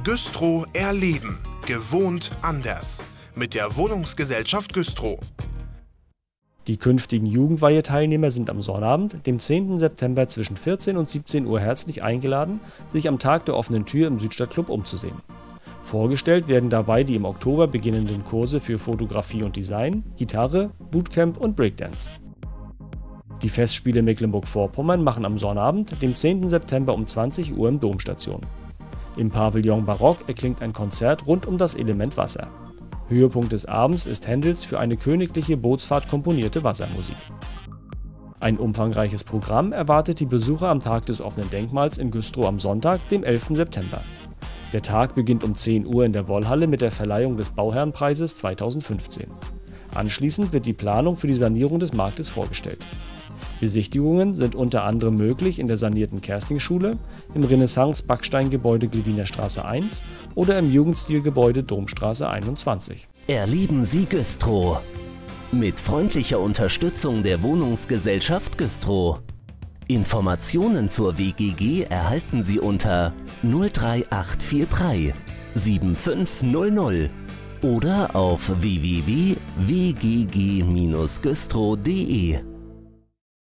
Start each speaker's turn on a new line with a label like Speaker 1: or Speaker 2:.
Speaker 1: Güstrow erleben. Gewohnt anders. Mit der Wohnungsgesellschaft Güstrow.
Speaker 2: Die künftigen Jugendweihe-Teilnehmer sind am Sonnabend, dem 10. September zwischen 14 und 17 Uhr herzlich eingeladen, sich am Tag der offenen Tür im Südstadtclub umzusehen. Vorgestellt werden dabei die im Oktober beginnenden Kurse für Fotografie und Design, Gitarre, Bootcamp und Breakdance. Die Festspiele Mecklenburg-Vorpommern machen am Sonnabend, dem 10. September um 20 Uhr im Domstation. Im Pavillon Barock erklingt ein Konzert rund um das Element Wasser. Höhepunkt des Abends ist Händels für eine königliche Bootsfahrt komponierte Wassermusik. Ein umfangreiches Programm erwartet die Besucher am Tag des offenen Denkmals in Güstrow am Sonntag, dem 11. September. Der Tag beginnt um 10 Uhr in der Wollhalle mit der Verleihung des Bauherrenpreises 2015. Anschließend wird die Planung für die Sanierung des Marktes vorgestellt. Besichtigungen sind unter anderem möglich in der sanierten Kerstingschule, im Renaissance-Backsteingebäude Glewiner Straße 1 oder im Jugendstilgebäude Domstraße 21.
Speaker 3: Erleben Sie Güstrow. Mit freundlicher Unterstützung der Wohnungsgesellschaft Güstrow. Informationen zur WGG erhalten Sie unter 03843 7500 oder auf www.wgg-güstrow.de.